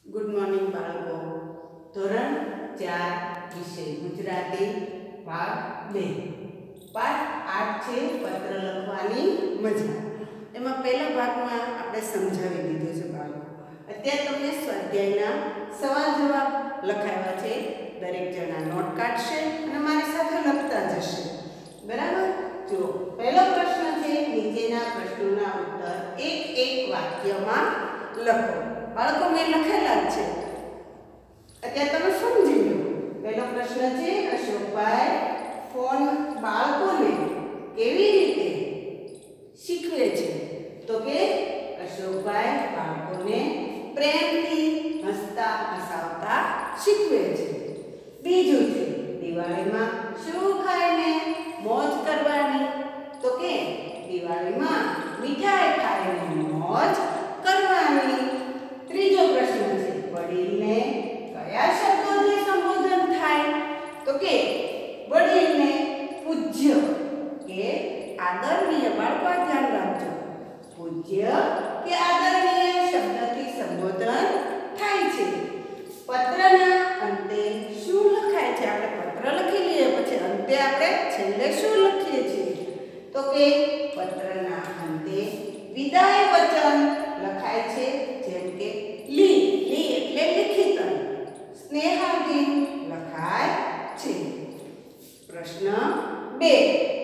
Good morning બાળકો. ધોરણ 4 વિષય ગુજરાતી ભાગ 2 પાઠ 8 છે પત્ર લખવાની મજા. એમાં પહેલા ભાગમાં આપણે સમજાવી દીધું છે બાળકો. અત્યારે તમને સ્વાધ્યાયના સવાલ જવાબ લખાવ્યા છે. દરેક જણા નોટ કાઢશે અને મારી સાથે લખતા જશે. બરાબર? જો પહેલો પ્રશ્ન છે, નીચેના પ્રશ્નોના ઉત્તર એક વાક્યમાં લખો. બાળકો મેં લખેલા જ છે, અત્યારે તમે સમજી લો. પહેલો પ્રશ્ન છે, અશોકભાઈ ફોન બાળકોને કેવી રીતે શીખવે છે? તો કે અશોકભાઈ બાળકોને પ્રેમથી હસતા હસાવતા શીખવે છે. બીજું છે, દિવાળીમાં શું ખાઈને મોજ કરવાની? તો કે દિવાળીમાં મીઠાઈ ખાઈને મોજ કરવાની. ત્રીજો પ્રશ્ન છે, વડીલને કયા શબ્દોથી સંબોધન થાય? તો કે વડીલને પૂજ્ય કે આદરણીય. બાળકો ધ્યાન રાખજો, પૂજ્ય કે આદરણીય શબ્દથી સંબોધન થાય છે. પત્રના અંતે શું લખાય છે? આપણે પત્ર લખી લઈએ, પછી અંતે આપણે છેલ્લે શું લખીએ છીએ? તો કે પત્રના અંતે વિદાય વચન લખાય છે, જેમ કે લી એટલે લિખિતન. સ્નેહાધીન લખાય છે. પ્રશ્ન 2,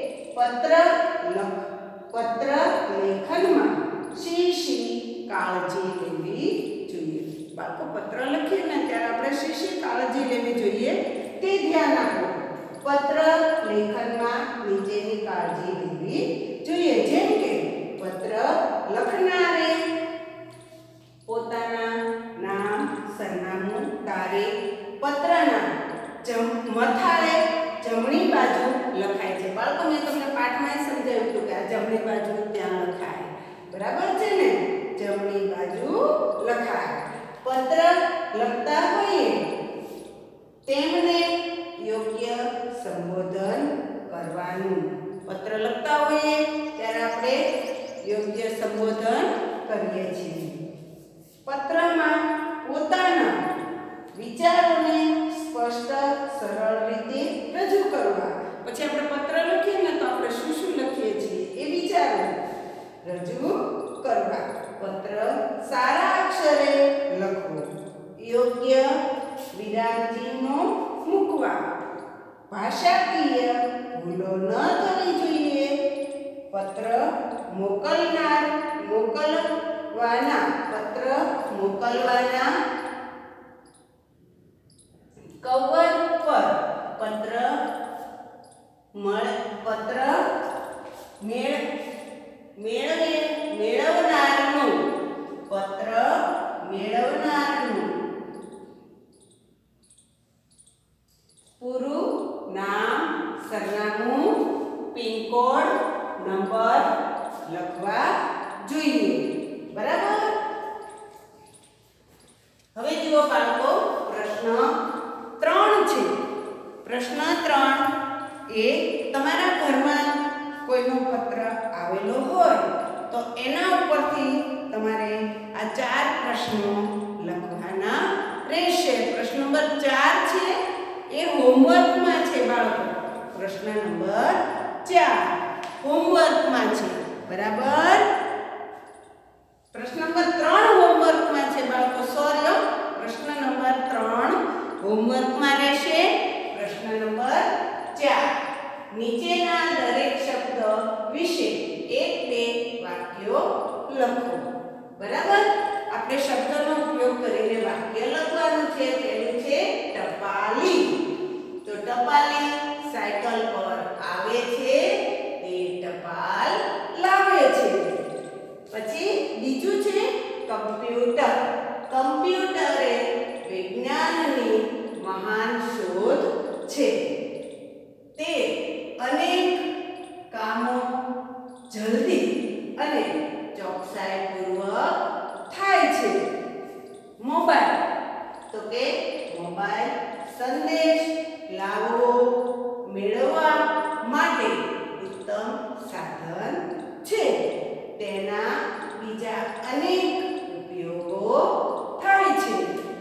પત્ર લેખનમાં શી કાળજી લેવી જોઈએ? બાળકો પત્ર લખીએ ને ત્યારે આપણે શી કાળજી લેવી જોઈએ તે ધ્યાન આપો. પત્ર લેખનમાં નીચેની કાળજી લેવી જોઈએ, જેમ કે પત્ર લખનારે પોતાના નામ, સરનામું, તારીખ પત્રના મથાળે જમણી બાજુ લખાય છે. બાળકો મેં તમને પાઠમાં સમજાવ્યું હતું કે આ જમણી બાજુ ત્યાં લખાય. બરાબર છે ને? જમણી બાજુ લખાય. પત્ર લખતા હોઈએ તેમને યોગ્ય સંબોધન કરવાનું. પત્ર લખતા હોઈએ ત્યારે આપણે યોગ્ય સંબોધન કરીએ છીએ. પત્રમાં પોતાના વિચારોને સ્પષ્ટ સરળ રીતે રજૂ કરવા. પછી આપણે પત્ર લખીએ ને તો આપણે શું લખીએ છીએ એ વિચારો રજૂ કરવા. પત્ર સારા અક્ષરે લખવો. યોગ્ય વિરામચિહ્નો મૂકવા. ભાષાકીય ભૂલો ન થવી જોઈએ. પત્ર મોકલવાના કવર પર પત્ર મેળવનારનું પૂરું નામ, સરનામું, પિનકોડ, નંબર લખવા જોઈએ. બરાબર? હવે જુઓ બાળકો, પ્રશ્ન 3 છે. પ્રશ્ન 3 એ તમારા ઘરમાં કોઈનો પત્ર આવેલો હોય તો એના ઉપરથી તમારે આ 4 પ્રશ્નો લખવાના રહેશે. પ્રશ્ન નંબર 4 છે એ હોમવર્કમાં છે બાળકો. પ્રશ્ન નંબર 4 હોમવર્કમાં છે. બરાબર? પ્રશ્ન નંબર 3 હોમવર્કમાં છે બાળકો. સોરી, પ્રશ્ન નંબર 3 હોમવર્કમાં રહેશે. પ્રશ્ન નંબર 4 નીચેના દરેક શબ્દ વિશે 1-2 વાક્યો લખો. બરાબર? આપણે શબ્દનો ઉપયોગ કરીને વાક્ય લખવાનું છે. પહેલું છે ટપાલી. તો ટપાલી સાયકલ પર આવે છે, તે ટપાલ લાવે છે. પછી બીજું છે કમ્પ્યુટર. કમ્પ્યુટર એ વિજ્ઞાનની મહાન શોધ છે. તે અનેક કામો જલ્દી અને ચોકસાઈપૂર્વક થાય છે. મોબાઈલ. તો કે મોબાઈલ સંદેશ લાવવો મેળવવા માટે ઉત્તમ સાધન છે. તેના બીજા અનેક ઉપયોગો થાય છે.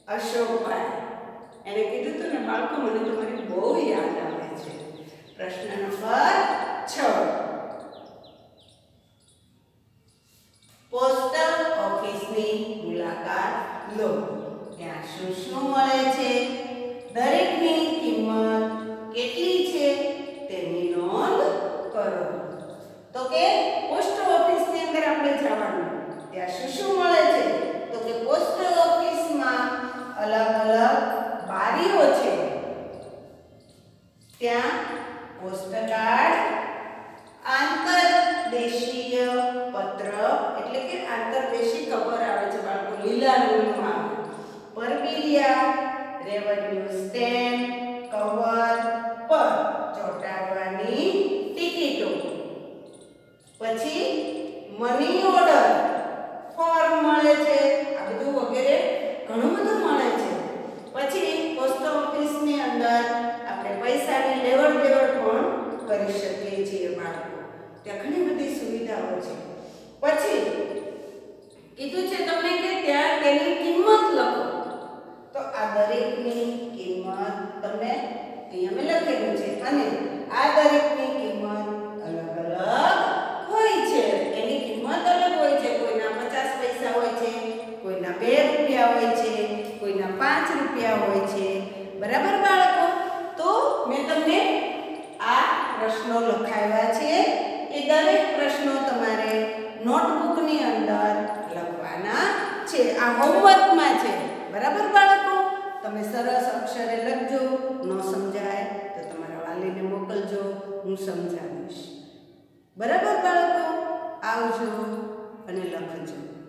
અશોકભાઈ. એને કીધું હતું ને બાળકો, મને તમારી બહુ યાદ આવે છે. પ્રશ્ન નંબર 6. પોસ્ટ ઓફિસની મુલાકાત લો. ત્યાં શું શું મળે છે, દરેકની કિંમત કેટલી છે તેની નોંધ કરો. તો કે પોસ્ટ ઓફિસની અંદર આપણે જવાનું, ત્યાં શું શું મળે છે? તો કે પોસ્ટ ઓફિસમાં અલગ અલગ બારીઓ છે. ત્યાં પોસ્ટકાર્ડ, આંતરદેશીય પત્ર એટલે કે આંતરદેશી ખબર આવે છે બાળકો, લીલા રંગમાં, પરબિડિયા, રેવન્યુ સ્ટેમ્પ, કવર પર ચોંટાડવાની ટિકિટો, પછી મની ઓર્ડર ફોર્મ મળે છે. આ બધું વગેરે ઘણું બધું મળે છે. પછી પોસ્ટ ઓફિસની અંદર આપણે પૈસાની લેવડ દેવડ પણ કરી શકીએ છીએ બાળકો. ત્યાં ઘણી બધી સુવિધાઓ છે. પછી કીધું છે તમને કે ત્યાં તેની કિંમત લખો. તો આ દરેકની કિંમત તમને અહીંયા મેં લખેલું છે, અને આ દરેકની કિંમત અલગ અલગ હોય છે. એની કિંમત અલગ હોય છે. કોઈના 50 પૈસા હોય છે, કોઈના 2 રૂપિયા હોય છે, કોઈના 5 રૂપિયા હોય છે. બરાબર બાળકો? તો મેં તમને આ પ્રશ્નો લખાવ્યા છે. એ દરેક પ્રશ્નો તમારે નોટબુકની અંદર લખવાના છે. આ હોમવર્કમાં છે. બરાબર બાળકો? તમે સરસ અક્ષરે લખજો. ન સમજાય તો તમારા વાલીને મોકલજો, હું સમજાવીશ. બરાબર બાળકો? આવજો અને લખજો.